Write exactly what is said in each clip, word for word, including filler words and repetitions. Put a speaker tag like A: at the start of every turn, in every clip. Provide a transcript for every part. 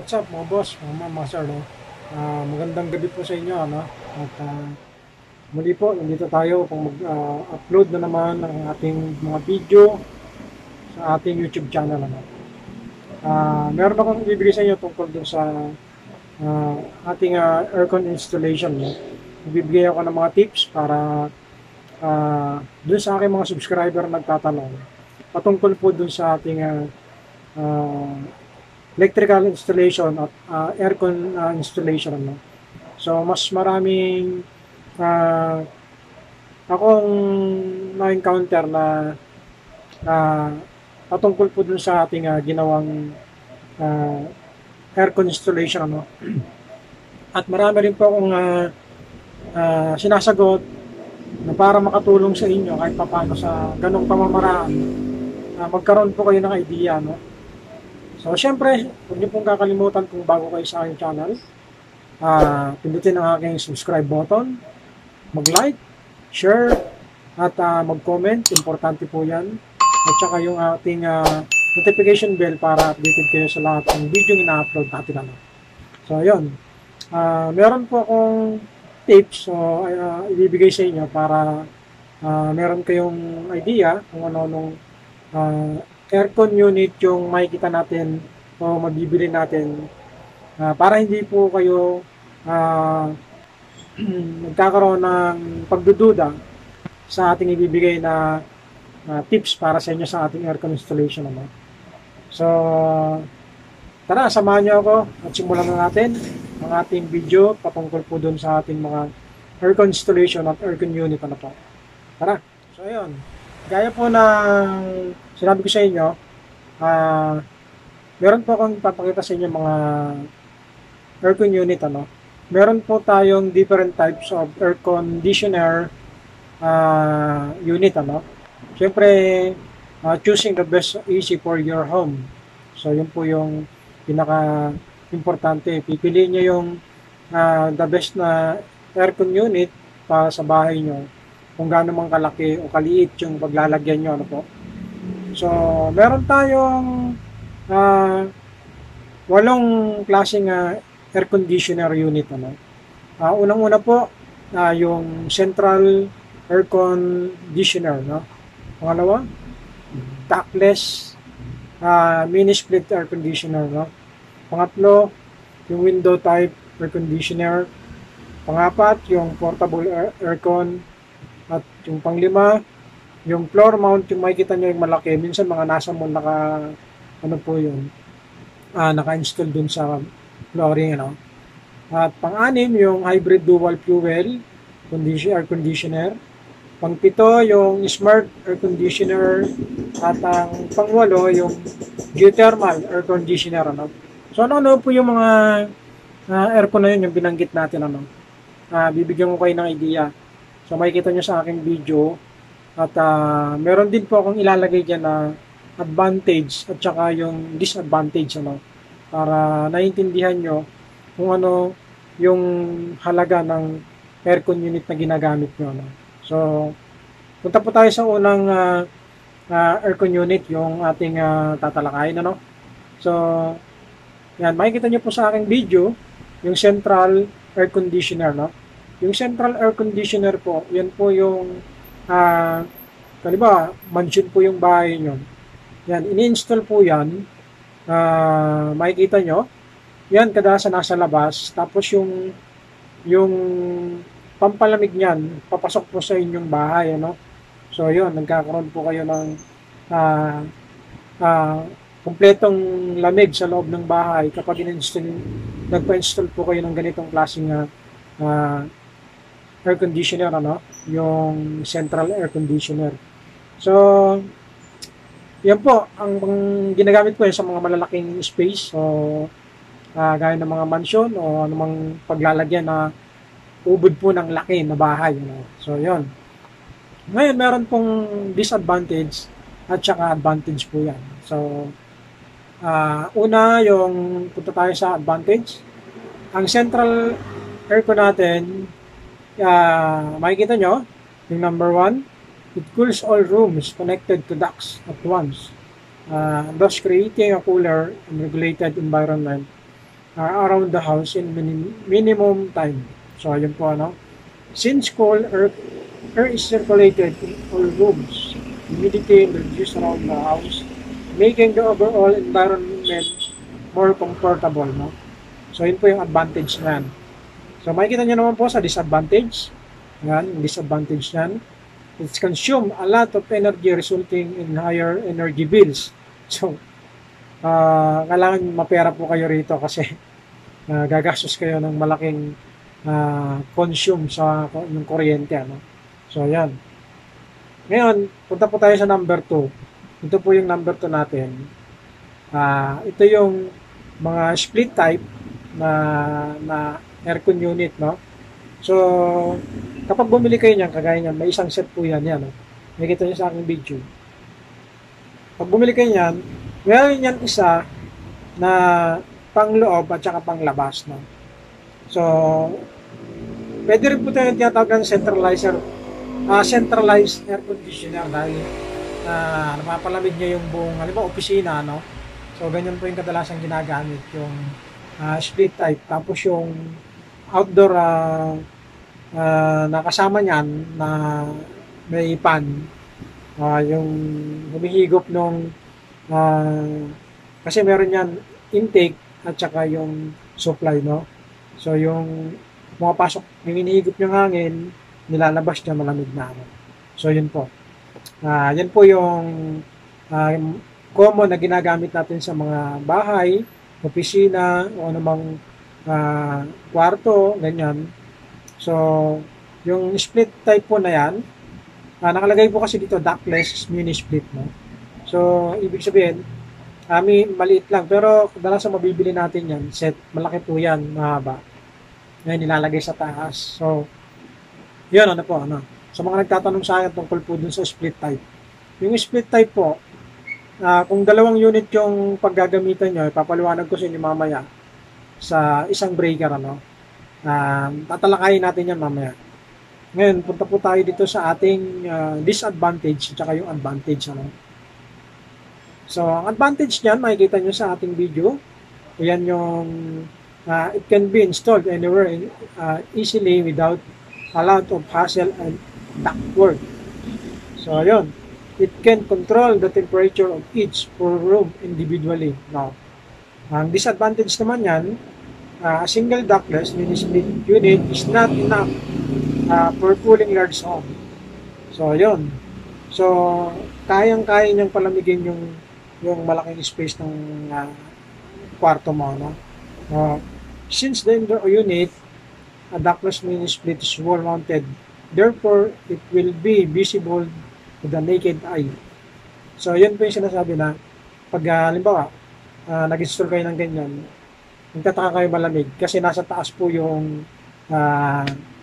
A: what's up mga boss, mga ma'am, mga sir, no? Ah, magandang gabi po sa inyo, no? At ah, muli po, nandito tayo kung mag-upload na naman ng ating mga video sa ating YouTube channel, ano? Ah, meron akong ibibigay sa inyo tungkol dun sa ah, ating ah, aircon installation, no? Ibibigay ako ng mga tips para ah, dun sa aking mga subscriber na nagtatanong patungkol po dun sa ating ah, ah, electrical installation at uh, aircon uh, installation. No? So, mas maraming uh, akong na-encounter na uh, patungkol po dun sa ating uh, ginawang uh, aircon installation. Ano? At marami rin po akong uh, uh, sinasagot na para makatulong sa inyo kahit paano sa ganong pamamaraan, uh, magkaroon po kayo ng idea. No? So, syempre, huwag niyo pong kakalimutan kung bago kayo sa aking channel. Uh, pindutin ang aking subscribe button, mag-like, share, at uh, mag-comment. Importante po yan. At saka yung ating uh, notification bell para updated kayo sa lahat ng video na ina-upload natin. Ano. So, yun. Uh, meron po akong tips so, uh, ibibigay sa inyo para uh, meron kayong idea kung ano nung uh, aircon unit yung makikita natin o mabibili natin uh, para hindi po kayo uh, nagkakaroon ng pagdududa sa ating ibibigay na uh, tips para sa inyo sa ating aircon installation. Ano? So, tara, samahan nyo ako at simulan na natin ang ating video patungkol po dun sa ating mga aircon installation at aircon unit. Ano po? Tara! So, ayun. Gaya po ng sinabi ko sa inyo, uh, meron po akong papakita sa inyo mga aircon unit. Ano? Meron po tayong different types of air conditioner uh, unit. Ano? Siyempre, uh, choosing the best A C for your home. So, yun po yung pinaka-importante. Pipiliin nyo yung uh, the best na aircon unit para sa bahay nyo. Kung gaano man kalaki o kaliit yung paglalagyan nyo, ano po. So, meron tayong uh, walong klaseng uh, air conditioner unit. Ano? Uh, unang-una po, uh, yung central air conditioner. No? Pangalawa, ductless uh, mini split air conditioner. No? Pangatlo, yung window type air conditioner. Pangapat, yung portable air aircon. At yung panglima, yung floor mount, yung makikita nyo yung malaki, minsan mga nasa mo naka, ano po yun, ah, naka-install dun sa flooring, ano. At pang-anim, yung hybrid dual fuel condition, air conditioner. Pang-pito, yung smart air conditioner. At ang pang-walo, yung geothermal air conditioner, ano. So, ano-ano po yung mga uh, aircon na yun, yung binanggit natin, ano. Uh, bibigyan ko kayo ng idea. So, makikita nyo sa aking video. At uh, meron din po akong ilalagay dyan na advantage at saka yung disadvantage. Ano, para naiintindihan nyo kung ano yung halaga ng aircon unit na ginagamit nyo. Ano. So, punta po tayo sa unang uh, uh, aircon unit, yung ating uh, tatalakayin. Ano. So, yan, makikita nyo po sa aking video yung central air conditioner. No. Yung central air conditioner po, yan po yung, uh, kaliba, mansion po yung bahay nyo. Yan, ini-install po yan. Uh, makikita nyo. Yan, kadalasan nasa labas. Tapos yung, yung pampalamig niyan, papasok po sa inyong bahay. Ano? So, yun, nagkakaroon po kayo ng uh, uh, kumpletong lamig sa loob ng bahay kapag in-install, nagpa-install po kayo ng ganitong klaseng uh, uh, air conditioner, ano, yung central air conditioner. So, yan po, ang, ang ginagamit ko yan sa mga malalaking space, so, uh, gaya ng mga mansion o anumang paglalagyan na ubod po ng laki na bahay. Ano. So, yun. Ngayon, meron pong disadvantage at saka advantage po yan. So, uh, una, yung punta tayo sa advantage. Ang central aircon natin, Uh, makikita nyo, yung number one, it cools all rooms connected to ducts at once, uh, thus creating a cooler and regulated environment uh, around the house in minim minimum time. So, yun po, ano. Since cold air, air is circulated in all rooms, humidity reduced around the house, making the overall environment more comfortable, no? So, yun po yung advantage niyan. So, makikita nyo naman po sa disadvantage. Yan, yung disadvantage niyan. It's consume a lot of energy resulting in higher energy bills. So, uh, kailangan mapera po kayo rito kasi uh, gagastos kayo ng malaking uh, consume sa yung kuryente. Ano? So, yan. Ngayon, punta po tayo sa number two. Ito po yung number two natin. Uh, ito yung mga split type na, na aircon unit, no? So, kapag bumili kayo niyan, kagaya niyan, may isang set po yan, yan, no? Nakikita niyo sa aking video. Pag bumili kayo niyan, meron yan isa na pangloob at saka panglabas, no? So, pwede rin po tayo tinatawag ng centralizer, uh, centralized air conditioner dahil uh, napapalamig niya yung buong, halimbawa, opisina, no? So, ganyan po yung kadalasang ginagamit, yung uh, split type. Tapos yung outdoor uh, uh, nakasama niyan na may pan, uh, yung humihigop nung uh, kasi meron yan intake at saka yung supply, no? So yung pumapasok, yung hinihigop yung hangin, nilalabas niya malamig na. So yun po. Uh, yan po yung uh, common na ginagamit natin sa mga bahay, opisina, o anumang uh, kwarto, ganyan. So, yung split type po na yan, uh, nakalagay po kasi dito ductless mini split, no? So, ibig sabihin, kami uh, maliit lang, pero kadalasan mabibili natin yan, set, malaki po yan, mahaba. Ngayon, nilalagay sa taas. So, yun, ano po, ano. Sa mga nagtatanong sa akin tungkol po dun sa split type. Yung split type po, uh, kung dalawang unit yung paggagamitan nyo, ipapaliwanag ko sa inyo mamaya sa isang breaker, ano. Uh, tatalakayin natin yan mamaya. Ngayon, punta po tayo dito sa ating uh, disadvantage at saka yung advantage, ano. So, ang advantage niyan, makikita nyo sa ating video. Yan yung uh, it can be installed anywhere uh, easily without a lot of hassle and ductwork. So, yun. It can control the temperature of each per room individually. Now, ang disadvantage naman yan, uh, a single ductless mini split unit is not enough uh, for cooling large home. So, yun. So, kayang-kaya niyang palamigin yung yung malaking space ng uh, kwarto mo, no? Uh, since the indoor unit, a ductless mini split is wall mounted, therefore, it will be visible to the naked eye. So, yun po yung sinasabi na pag, uh, halimbawa, uh, nag-install kayo ng ganyan, magtataka kayo malamig kasi nasa taas po yung uh,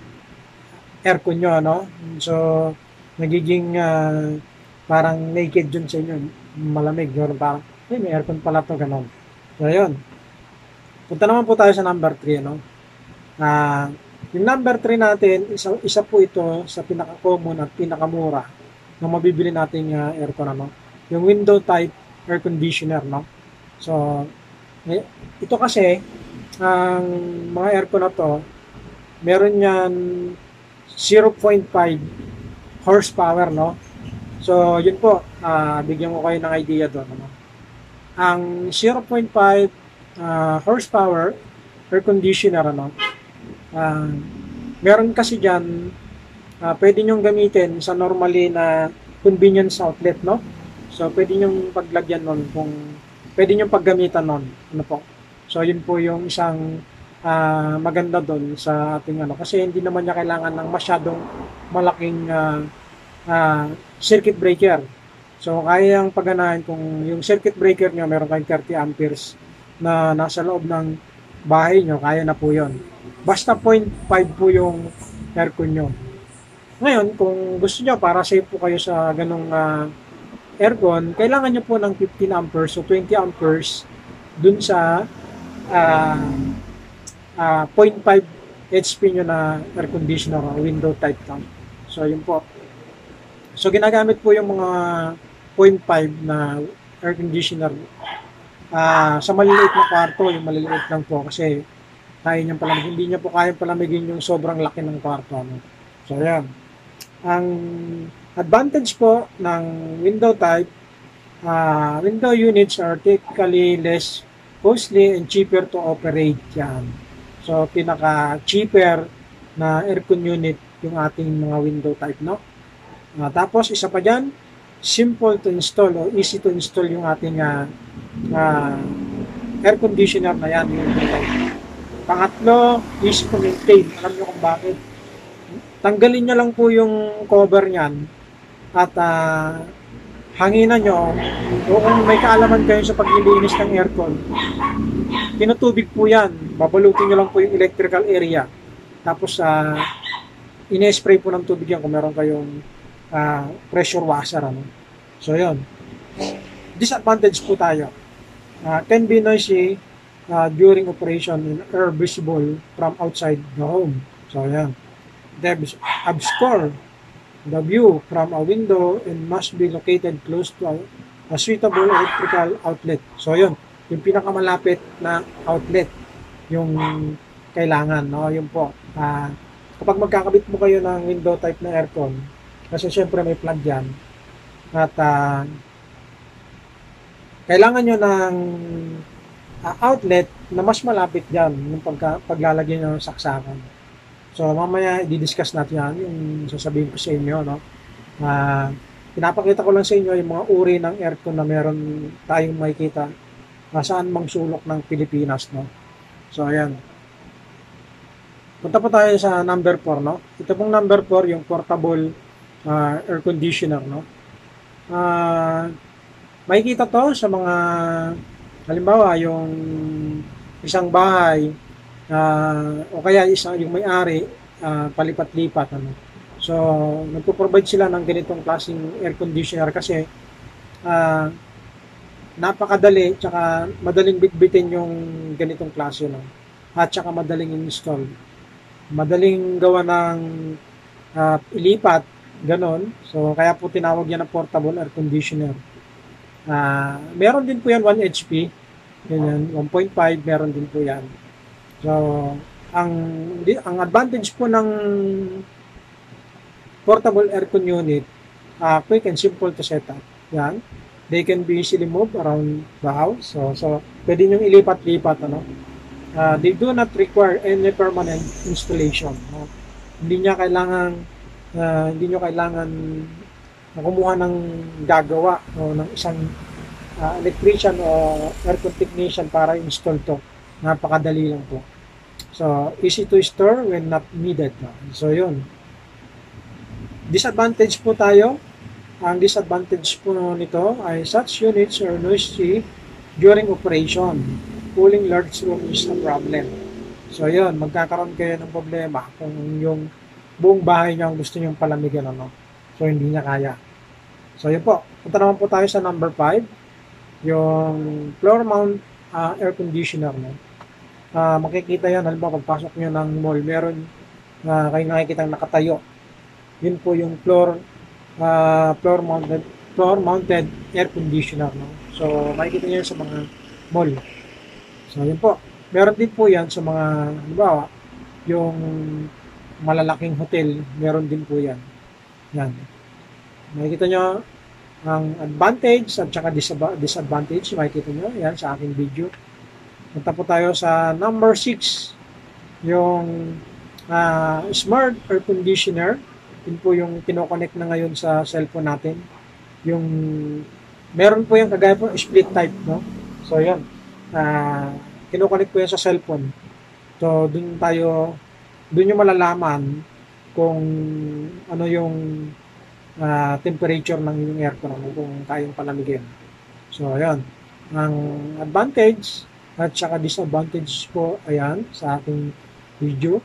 A: aircon nyo, no? So, nagiging uh, parang naked dun sa inyo, malamig, yun, parang, hey, may aircon pala to, ganon. So, yun. Punta naman po tayo sa number three, no? Uh, yung number three natin, isa, isa po ito sa pinaka-common at pinaka-mura na mabibili nating uh, aircon, ano? Yung window type air conditioner, no? So, eh, ito kasi, ang mga aircon na to, meron yan zero point five horsepower, no? So, yun po, uh, bigyan ko kayo ng idea doon, ano? Ang zero point five uh, horsepower air conditioner, ano? Uh, meron kasi dyan, uh, pwede nyong gamitin sa normally na convenience outlet, no? So, pwede nyong paglagyan nun kung pwede nyong paggamitan nun, ano po. So, yun po yung isang uh, maganda doon sa ating ano. Kasi hindi naman niya kailangan ng masyadong malaking uh, uh, circuit breaker. So, kaya yung pagganahan kung yung circuit breaker nyo, meron kayong thirty amperes na nasa loob ng bahay nyo, kaya na po yun. Basta zero point five po yung aircon nyo. Ngayon, kung gusto nyo, para safe po kayo sa ganong uh, aircon, kailangan nyo po ng fifteen amperes o twenty amperes dun sa uh, uh, zero point five H P nyo na air conditioner o window type lang. So, yun po. So, ginagamit po yung mga zero point five na air conditioner ah, sa maliliit na kwarto, yung maliliit lang po kasi kaya niyang palamigin. Hindi niya po kaya palamigin yung sobrang laki ng kwarto. Ano? So, ayan. Ang advantage po ng window type, uh, window units are typically less costly and cheaper to operate. Yan. So, pinaka-cheaper na aircon unit yung ating mga window type, no? Uh, tapos, isa pa dyan, simple to install o easy to install yung ating uh, uh, air conditioner na yan. Yung pangatlo, easy to maintain. Alam nyo kung bakit. Tanggalin nyo lang po yung cover nyan at uh, hanginan nyo o kung may kaalaman kayo sa paglilinis ng aircon, tinutubig po yan. Babalutin nyo lang po yung electrical area. Tapos, uh, ine-spray po ng tubig yan kung meron kayong uh, pressure washer. Ano? So, yun. Disadvantage po tayo. Uh, can be noisy uh, during operation and air visible from outside the home. So, yan. They obscure the view from a window and must be located close to a, a suitable electrical outlet. So, yun. Yung pinakamalapit na outlet. Yung kailangan. No? Yun po. Uh, kapag magkakabit mo kayo ng window type na aircon, kasi syempre may plug yan, at uh, kailangan nyo ng uh, outlet na mas malapit dyan yung pagka, paglalagay nyo ng saksakan. So, mamaya i-discuss natin yan, yung sasabihin ko sa inyo, no? Uh, pinapakita ko lang sa inyo yung mga uri ng aircon na meron tayong makikita uh, saan mang sulok ng Pilipinas, no? So, ayan. Punta po tayo sa number four, no? Ito pong number four, yung portable uh, air conditioner, no? Uh, makikita to sa mga, halimbawa, yung isang bahay, uh, o kaya isang, yung may-ari, uh, palipat-lipat, ano? So, nagpo-provide sila ng ganitong klaseng air conditioner kasi uh, napakadali, tsaka madaling bitbitin yung ganitong klase, no? At tsaka madaling install. Madaling gawa ng uh, ilipat, ganon. So, kaya po tinawag yan na portable air conditioner. Uh, meron din po yan one H P. Ganyan, one point five, meron din po yan. So, ang, ang advantage po ng portable aircon unit, uh, quick and simple to set up. Yan. They can be easily moved around the house. So, so pwede nyo ilipat-lipat, ano? Uh, they do not require any permanent installation. No? Hindi niya kailangan uh, hindi niyo kailangan kumuha ng gagawa no, ng isang uh, electrician o aircon technician para install to. Napakadali lang po. So, easy to store when not needed. No? So, yun. Disadvantage po tayo. Ang disadvantage po nito ay such units are noisy during operation. Cooling large room is a problem. So, yun, magkakaroon kayo ng problema kung yung buong bahay niyo ang gusto niyong palamigan, ano. So, hindi niya kaya. So, yun po. Punta naman po tayo sa number five. Yung floor mount uh, air conditioner, no. Uh, makikita yan, halimbawa, pagpasok niyo ng mall, meron uh, kayo nakikita nakatayo. Yun po yung floor uh, floor mounted floor mounted air conditioner, no. So, makikita niyo sa mga mall. So, yun po. Meron din po yan sa mga, halimbawa, yung malalaking hotel, meron din po yan. Yan. Makikita nyo ang advantage at saka disadvantage. Makikita nyo yan sa aking video. Punta po tayo sa number six. Yung uh, smart air conditioner. Yun po yung kinoconnect na ngayon sa cellphone natin. Yung meron po yung kagaya po split type, no? So, yan. Uh, kinoconnect po yan sa cellphone. So, dun tayo, dun yung malalaman kung ano yung uh, temperature ng yung aircon, ano, kung kayang palamigin. So, ayan. Ang advantage at saka disadvantage po, ayan, sa ating video.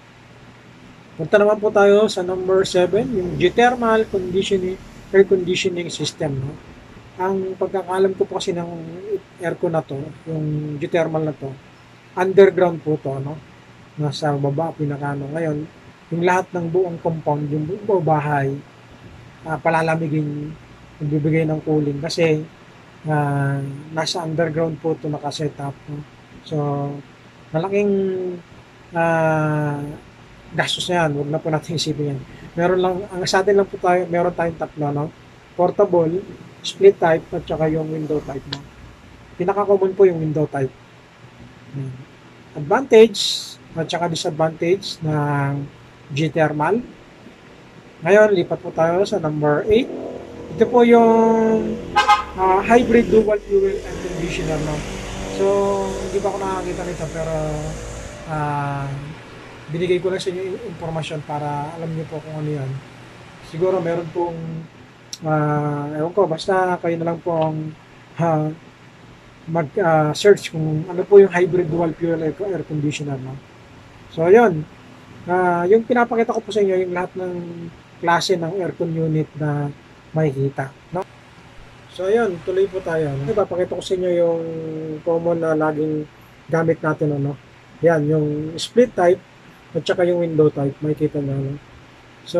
A: Punta naman po tayo sa number seven, yung geothermal conditioning, air conditioning system, no? Ang pagkakalam ko po kasi ng aircon na to, yung geothermal na to, underground po to, no? Nasa baba, pinakano. Ngayon, yung lahat ng buong compound, yung buong bahay, uh, palalamigin, magbibigay ng cooling. Kasi, uh, nasa underground po ito nakasetup. No? So, malaking uh, gastos na yan. Huwag na po natin isipin yan. Meron lang, ang sa atin lang po tayo, meron tayong tatlo, no? Portable, split type, at saka yung window type. No? Pinaka-common po yung window type. Advantage, at saka disadvantage ng G-thermal. Ngayon, lipat po tayo sa number eight. Ito po yung uh, hybrid dual fuel air conditioner. No? So, hindi pa ako nakakita nito, pero uh, binigay ko lang sa inyo yung informasyon para alam niyo po kung ano yan. Siguro meron pong uh, ewan ko, basta kayo na lang po ang uh, mag-search uh, kung ano po yung hybrid dual fuel air, air conditioner. No? So, yun. Uh, yung pinapakita ko po sa inyo, yung lahat ng klase ng aircon unit na makikita. No? So, ayun, tuloy po tayo. No? Ipapakita ko sa inyo yung common na laging gamit natin. Ano? Yan, yung split type at saka yung window type. Makikita nyo. No? So,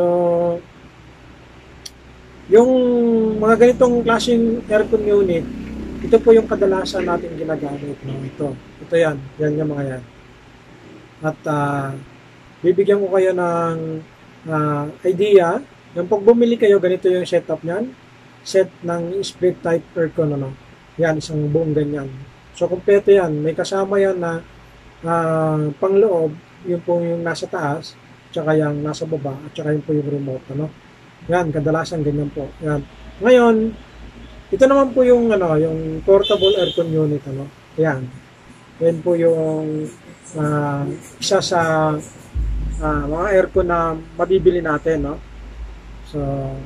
A: yung mga ganitong klaseng aircon unit, ito po yung kadalasan natin ginagamit. No? Ito. Ito yan. Yan yung mga yan. At, uh, bibigyan ko kayo ng uh, idea. Yung pag bumili kayo, ganito yung setup niyan. Set ng split type aircon. Ano? Yan, isang buong ganyan. So, kompleto yan. May kasama yan na uh, pangloob, yung po yung nasa taas, tsaka yung nasa baba, at tsaka yung po yung remote. Ano? Yan, kadalasan ganyan po. Yan. Ngayon, ito naman po yung, ano, yung portable aircon unit. Ano? Yan. Yan po yung uh, isa sa uh, mga aircon na mabibili natin. No? So,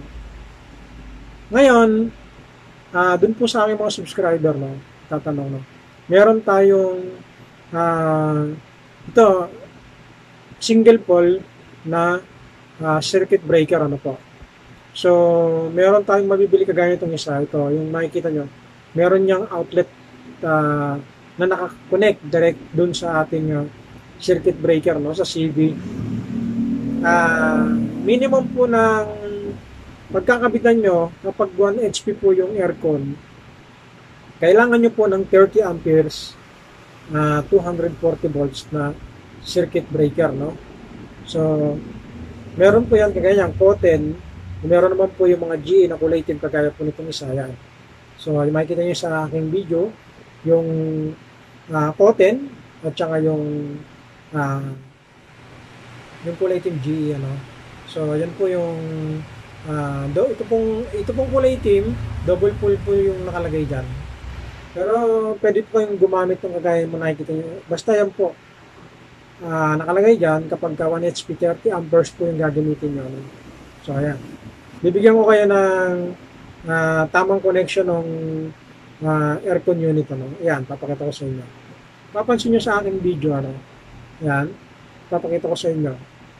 A: ngayon, uh, dun po sa aking mga subscriber, no, tatanong, no, meron tayong uh, ito, single pole na uh, circuit breaker, ano po. So, meron tayong mabibili kagaya itong isa. Ito, yung makikita nyo, meron niyang outlet uh, na nakakonect direct dun sa ating uh, circuit breaker, no, sa C V. Uh, minimum po ng pagkakabitan nyo, kapag one H P po yung aircon, kailangan nyo po ng thirty amperes na uh, two hundred forty volts na circuit breaker. No? So, meron po yan kagaya yung cotton, meron naman po yung mga G E na kulay itim kagaya po nitong isa. Yan. So, makikita nyo sa aking video, yung uh, cotton at saka yung uh, yung kulay itim G E. Ano? So, yan po yung Uh, do, ito pong ito pong kulay itim, double pull po yung nakalagay diyan. Pero pwede po kayong gumamit ng kagaya mo nakikita niyo. Basta yan po. Uh, nakalagay diyan kapag ka one H P thirty amperes po yung gagamitin niyo. So ayan. Bibigyan ko kayo ng uh, tamang connection ng uh, aircon unit. Ano. Ayan, papakita ko sa inyo. Papansin niyo sa aking video. Ano. Ayan, papakita ko sa inyo.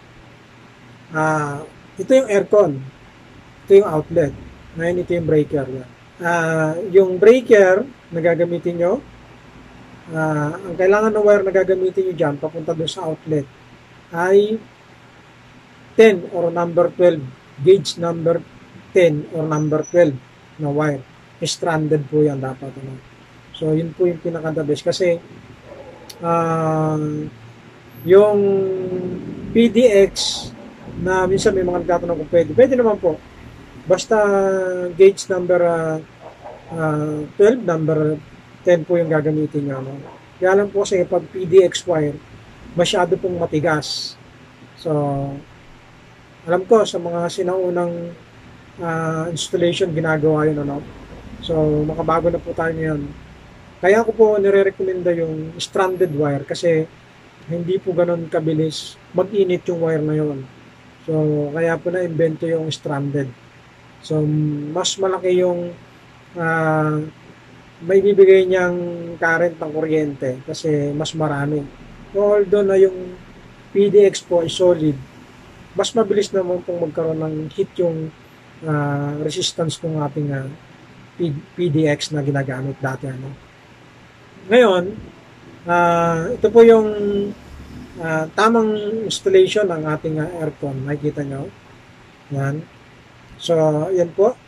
A: Uh, ito yung aircon. Ito yung outlet. Ngayon, ito yung breaker. Yan. Uh, yung breaker na gagamitin nyo, uh, ang kailangan ng wire na gagamitin nyo dyan, papunta doon sa outlet, ay ten or number twelve. Gauge number ten or number twelve na wire. Stranded po yan dapat. Ano? So, yun po yung pinaka-the best. Kasi, uh, yung P D X na minsan may mga nagtatanong kung pwede. Pwede naman po. Basta gauge number uh, uh, twelve, number ten po yung gagamitin nyo. No? Kaya lang po kasi pag P D X wire, masyado pong matigas. So, alam ko sa mga sinaunang uh, installation, ginagawa yun. Ano? So, makabago na po tayo ngayon. Kaya ko po nire-recommenda yung stranded wire kasi hindi po ganun kabilis mag-init yung wire na yun. So, kaya po na-invento yung stranded. So, mas malaki yung uh, may bibigay niyang current ng kuryente kasi mas marami. Although na yung P D X po ay solid, mas mabilis naman pong magkaroon ng heat yung uh, resistance ng ating uh, P D X na ginagamit dati. Ano? Ngayon, uh, ito po yung uh, tamang installation ng ating uh, aircon. Makikita nyo. Yan. So, yan po.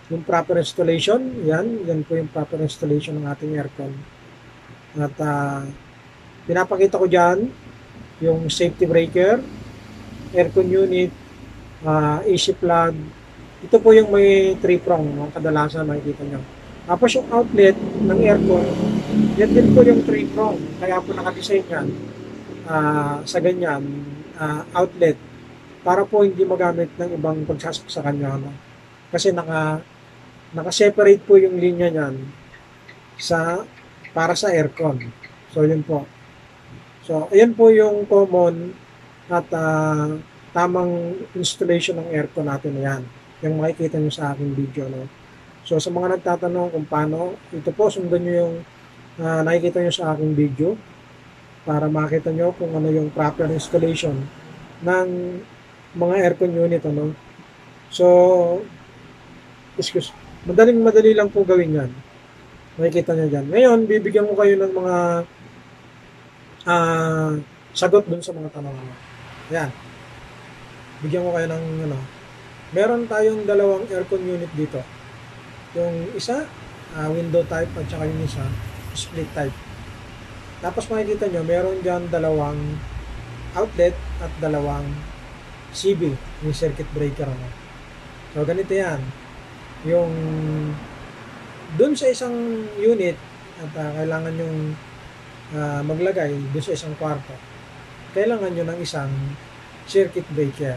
A: yung proper installation, yan, yan po yung proper installation ng ating aircon. At uh, pinapakita ko dyan yung safety breaker, aircon unit, uh, A C plug. Ito po yung may three prong, no? Kadalasan makikita nyo. Tapos yung outlet ng aircon, yan din po yung three prong. Kaya po nakadesign yan uh, sa ganyan, uh, outlet, para po hindi magamit ng ibang pagsasok sa kanya. No? Kasi naka, naka-separate po yung linya niyan sa, para sa aircon. So, yun po. So, ayan po yung common at uh, tamang installation ng aircon natin. Ayan. Yung makikita nyo sa aking video. No? So, sa mga nagtatanong kung paano, ito po, sundan nyo yung uh, nakikita nyo sa aking video para makita nyo kung ano yung proper installation ng mga aircon unit. Ano? So, excuse, madaling madali lang po gawin yan. Makikita nyo dyan. Ngayon, bibigyan ko kayo ng mga uh, sagot dun sa mga tanong. Ayan. Bigyan ko kayo ng ano. Meron tayong dalawang aircon unit dito. Yung isa, uh, window type at saka yung isa, split type. Tapos makikita nyo, meron dyan dalawang outlet at dalawang C B, yung circuit breaker. Ano. So, ganito yan. Yung dun sa isang unit at uh, kailangan yung uh, maglagay dun sa isang kwarto, kailangan nyo ng isang circuit breaker.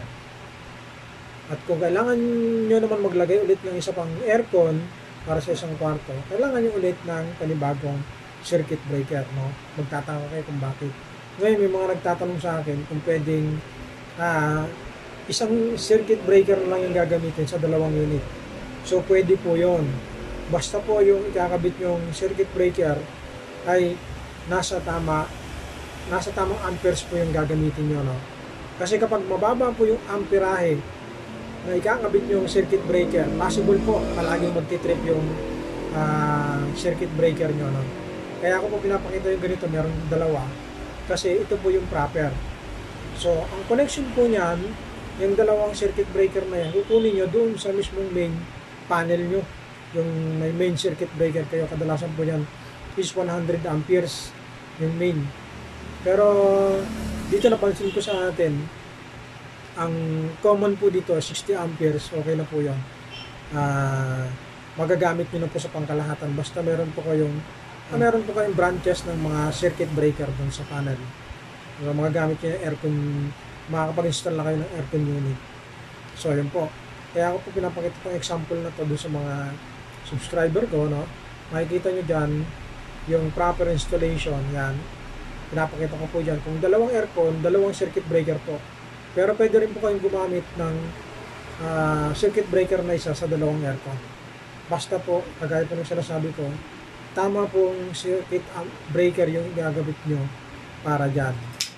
A: At kung kailangan nyo naman maglagay ulit ng isa pang aircon para sa isang kwarto, kailangan nyo ulit ng panibagong circuit breaker. No? Magtataka kayo kung bakit. Ngayon may mga nagtatanong sa akin kung pwedeng uh, isang circuit breaker lang yung gagamitin sa dalawang unit. So pwede po yon. Basta po yung ikakabit yung circuit breaker ay nasa tama, nasa tamang amperes po yung gagamitin nyo. No? Kasi kapag mababa po yung amperahe na ikakabit yung circuit breaker, possible po palaging magtitrip yung uh, circuit breaker nyo. No? Kaya ako po pinapakita yung ganito, meron dalawa. Kasi ito po yung proper. So, ang connection po niyan, yung dalawang circuit breaker na yan, kukunin nyo doon sa mismong main panel nyo. Yung may main circuit breaker kayo, kadalasan po yan is one hundred amperes yung main. Pero dito napansin ko sa atin, ang common po dito sixty amperes, okay na po yun. Uh, magagamit nyo na po sa pangkalahatan basta meron po kayong uh, meron po kayong branches ng mga circuit breaker doon sa panel. So, magagamit nyo yung aircon, makakapag-install na kayo ng aircon unit. So yun po. Kaya ako po pinapakita po example na to doon sa mga subscriber ko, no? Makikita nyo dyan yung proper installation, yan. Pinapakita ko po dyan. Kung dalawang aircon, dalawang circuit breaker po. Pero pwede rin po kayong gumamit ng uh, circuit breaker na isa sa dalawang aircon. Basta po, kagaya po ng sinasabi ko, tama pong circuit breaker yung gagawin nyo para dyan.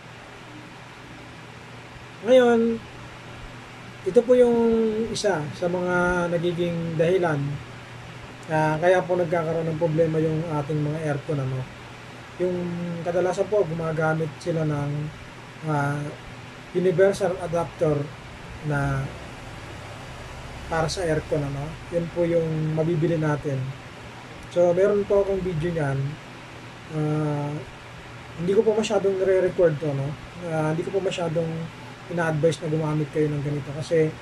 A: Ngayon, ito po yung isa sa mga nagiging dahilan uh, kaya po nagkakaroon ng problema yung ating mga aircon. Ano? Yung kadalasan po gumagamit sila ng uh, universal adapter na para sa aircon. Ano? Yun po yung mabibili natin. So meron po akong video nyan. Uh, hindi ko po masyadong nire-record to. No? Uh, hindi ko po masyadong ina-advise na gumamit kayo ng ganito kasi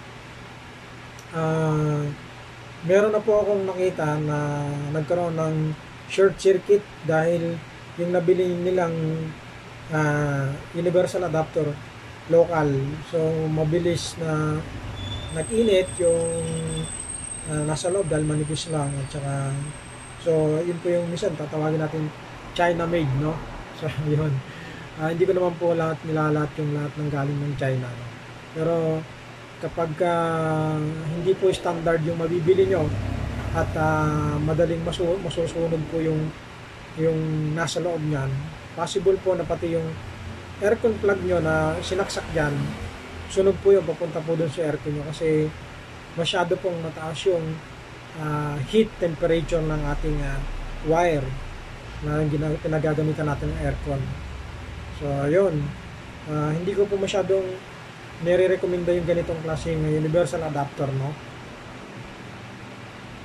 A: uh, meron na po akong nakita na nagkaroon ng short circuit dahil yung nabili nilang uh, universal adapter local, so mabilis na nag-init yung uh, nasa loob dahil manipis lang at saka so yun po yung minsan tatawagin natin China made, no? So yun. Uh, hindi ko naman po lahat nilalat yung lahat ng galing ng China. No? Pero kapag uh, hindi po standard yung mabibili nyo at uh, madaling masu masusunod po yung yung nasa loob niyan, possible po na pati yung aircon plug nyo na sinaksak dyan, sunog po yung papunta po dun sa aircon nyo kasi masyado pong mataas yung uh, heat temperature ng ating uh, wire na pinagagamitan natin ng aircon. So, yun. Uh, hindi ko po masyadong nire-recommenda yung ganitong klaseng universal adapter, no?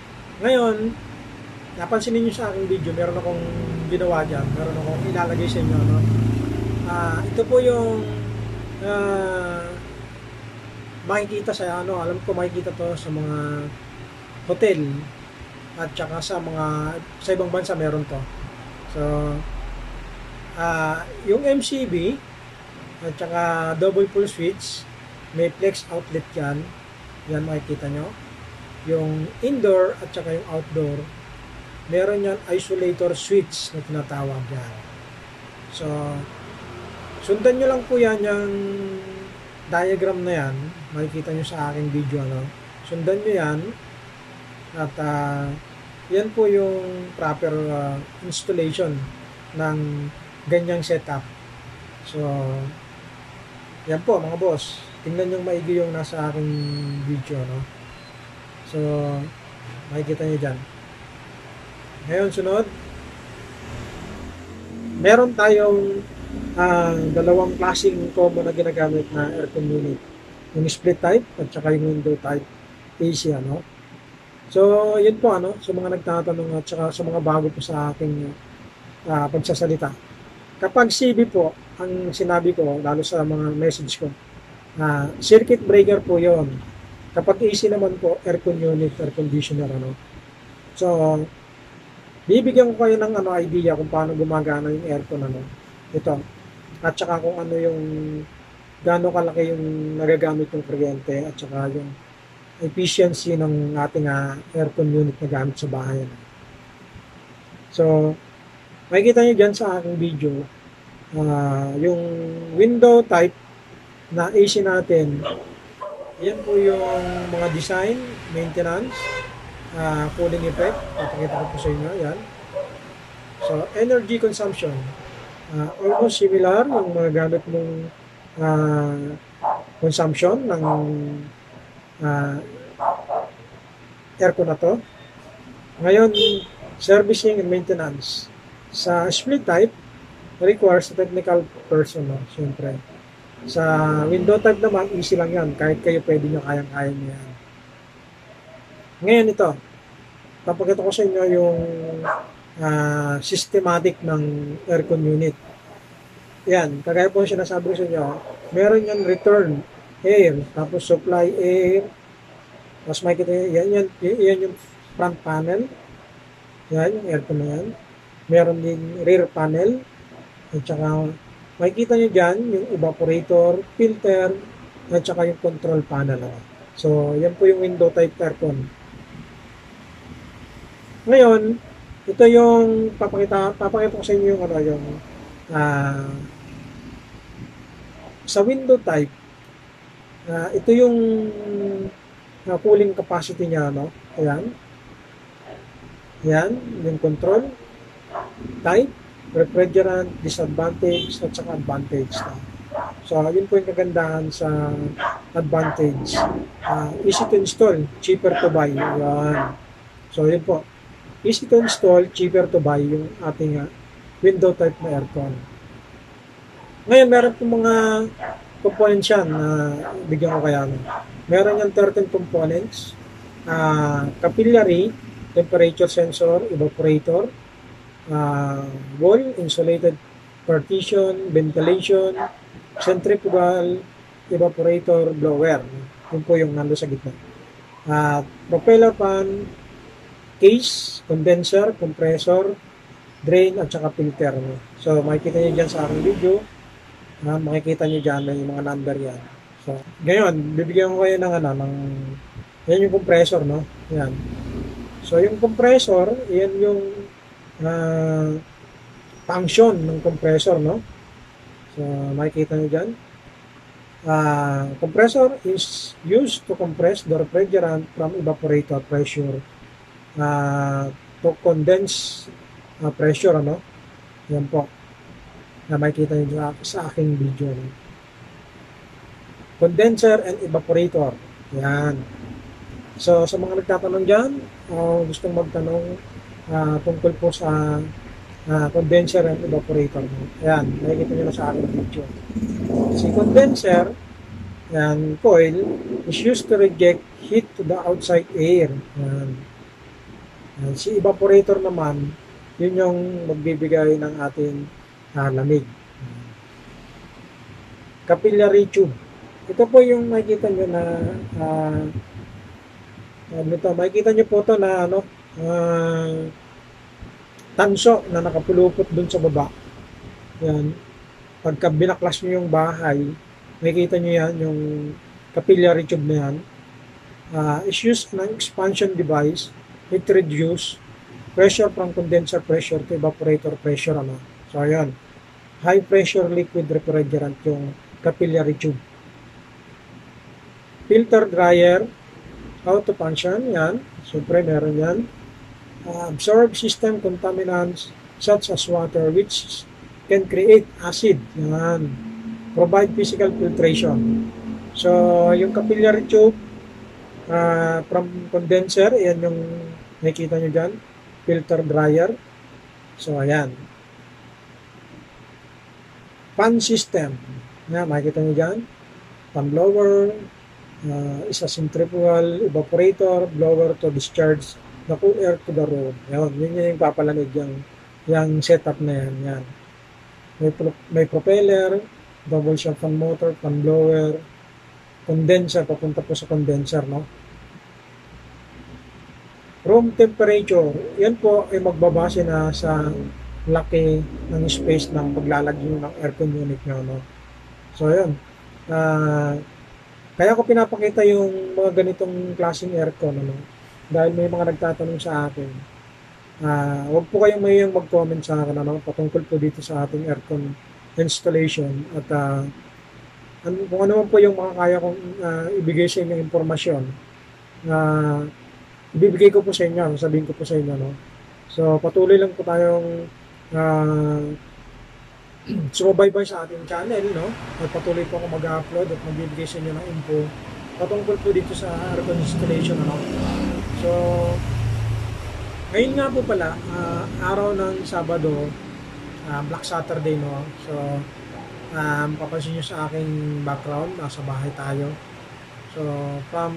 A: Ngayon, napansin niyo sa aking video, meron akong ginawa dyan, meron akong ilalagay sa inyo, no? Uh, ito po yung uh, makikita sa ano, alam ko makikita to sa mga hotel at saka sa mga sa ibang bansa meron to. So, uh, yung M C B at saka double pull switch, may flex outlet yan. Yan makikita nyo. Yung indoor at saka yung outdoor, meron yan isolator switch na tinatawag yan. So, sundan nyo lang po yan yung diagram na yan. Makikita nyo sa aking video. Ano? Sundan nyo yan. At uh, yan po yung proper uh, installation ng ganyang setup. So, yan po mga boss. Tingnan nyo maigi yung nasa aking video. No? So, makikita nyo dyan. Ngayon, sunod. Meron tayong uh, dalawang klaseng combo na ginagamit na aircon unit. Yung split type at saka yung window type A C. Ano? So, yun po, ano, sa mga nagtatanong at saka sa mga bago po sa aking uh, pagsasalita. Kapag C B po, ang sinabi ko, lalo sa mga message ko, uh, circuit breaker po yon. Kapag A C naman po, aircon unit, air conditioner, ano. So, bibigyan ko kayo ng ano, idea kung paano gumagana yung aircon, ano. Ito. At saka kung ano yung, gaano kalaki yung nagagamit yung kuryente, at saka yung efficiency ng ating uh, aircon unit na gamit sa bahay. Ano. So, makikita nyo dyan sa aking video, uh, yung window type na A C natin, yan po yung mga design, maintenance, uh, cooling effect, papakita ko po sa inyo, yan. So, energy consumption, uh, almost similar yung mga gamit mong uh, consumption ng uh, aircon na to. Ngayon, servicing and maintenance. Sa split type, requires a technical person, no? Siyempre. Sa window type naman, easy lang yan. Kahit kayo pwede nyo, kayang-kaya nyo yan. Ngayon ito, papakita ko sa inyo yung uh, systematic ng aircon unit. Yan, kagaya po sinasabi ko sa inyo, meron yan return air, tapos supply air, tapos makikita nyo, yan, yan, yan yung front panel, yan, yung aircon na yan. Meron din rear panel, at saka makikita nyo dyan yung evaporator, filter, at saka yung control panel. So, yan po yung window type aircon. Ngayon, ito yung papakita, papakita ko sa inyo yung ano, yung uh, sa window type, uh, ito yung uh, cooling capacity niya, no? Ayan. Ayan, yung control type, refrigerant, disadvantage, at saka advantage. So, yun po yung kagandahan sa advantage. Uh, easy to install, cheaper to buy. Yan. So, yun po. Easy to install, cheaper to buy yung ating uh, window type na aircon. Ngayon, meron po mga components yan na uh, bigyan ko kaya. Meron yung thirteen components. Uh, capillary, temperature sensor, evaporator, uh, wall, insulated partition, ventilation, centrifugal, evaporator, blower. Yun po yung nando sa gitna. Uh, propeller fan, case, condenser, compressor, drain, at saka filter. So, makikita nyo dyan sa aking video. Uh, makikita nyo dyan may mga number yan. So, ngayon, bibigyan ko kayo ng ano, ng, yan yung compressor, no? Yan. So, yung compressor, yan yung uh, function ng compressor, no? So, makikita nyo dyan. Uh, compressor is used to compress the refrigerant from evaporator pressure uh, to condense uh, pressure, ano? Yan po. Na makikita nyo sa aking video. No? Condenser and evaporator. Yan. So, sa mga nagtatanong dyan, uh, gustong magtanong uh, tungkol po sa uh, condenser and evaporator. Ayan, nakikita nyo na sa aking video. Si condenser, yan, coil, is used to reject heat to the outside air. Yan. Yan. Si evaporator naman, yun yung magbibigay ng ating uh, lamig. Capillary tube. Ito po yung makikita nyo na uh, ano to, makikita nyo po to na ano, uh, tanso na nakapulupot dun sa baba. Yan. Pagka binaklas nyo yung bahay, makikita nyo yan, yung capillary tube na yan. Uh, is used ng expansion device. It reduce pressure from condenser pressure to evaporator pressure. Ano? So, ayan. High pressure liquid refrigerant yung capillary tube. Filter dryer, how to function, yan. Siyempre, meron yan. Uh, absorb system contaminants such as water which can create acid. Yan. Provide physical filtration. So, yung capillary tube uh, from condenser, yan yung nakikita nyo dyan. Filter dryer. So, ayan. Fan system. Yan, makikita nyo dyan. Fan blower, uh, isa centrifugal evaporator, blower to discharge the cool air to the room. Yan, yun yung papalamig yung, yung setup na yan. Yan. May, pro may propeller, double shaft fan motor, fan blower, condenser, papunta po sa condenser, no? Room temperature, yan po ay magbabase na sa laki ng space ng paglalagay ng aircon unit nyo, no? So, yun. Uh, kaya ko pinapakita yung mga ganitong klaseng aircon, ano? Dahil may mga nagtatanong sa akin. Uh, huwag po kayong mayayang mag-comment sa akin, ano? Patungkol po dito sa ating aircon installation. At uh, ano, kung ano man po yung mga kaya kong uh, ibigay sa inyo impormasyon, uh, ibibigay ko po sa inyo, sabihin ko po sa inyo, no? So, patuloy lang po tayong uh, sumabaybay sa ating channel, no? At patuloy po ako mag-upload at magbibigay sa inyo ng info patungkol po dito sa aircon installation, no? So, ngayon nga po pala, uh, araw ng Sabado, uh, Black Saturday, no? So, um, papansin nyo sa aking background, nasa bahay tayo. So, from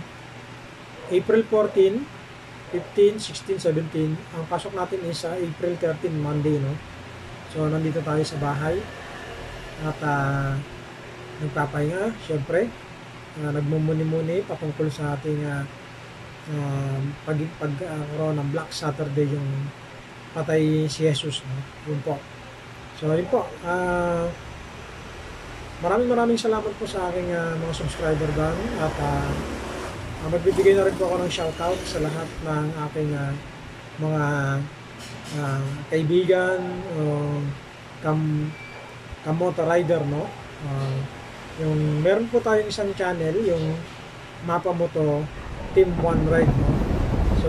A: April fourteen, fifteen, sixteen, seventeen, ang pasok natin is sa uh, April thirteen, Monday, no? So, nandito tayo sa bahay at uh, nagpapahinga, syempre. Uh, nagmumuni-muni patungkol sa ating uh, uh, pag, pag uh, ng Black Saturday, yung patay si Jesus, no? Yun po. So, yun po. Uh, maraming maraming salamat po sa aking uh, mga subscriber doon at uh, uh, magbibigay na rin po ako ng shoutout sa lahat ng aking uh, mga Uh, kaibigan o uh, kam kamotor rider, no? Uh, yung meron po tayong isang channel, yung Mapa Moto Team One Ride, no? So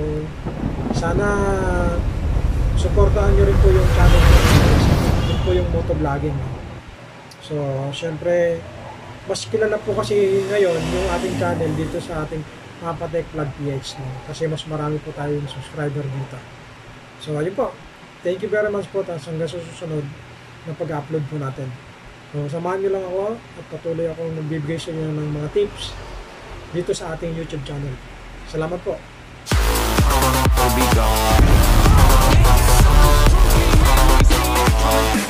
A: sana suportahan nyo rin po yung channel ko. Yun po yung motovlogging, no? So syempre mas kilala po kasi ngayon yung ating channel dito sa ating Mapa Tech Vlog P H, no? Kasi mas marami po tayong subscriber dito. So, ayun po. Thank you very much po. Tapos hanggang sa susunod na pag-upload po natin. So, samahan nyo lang ako at patuloy akong magbibigay sa inyo ng mga tips dito sa ating YouTube channel. Salamat po.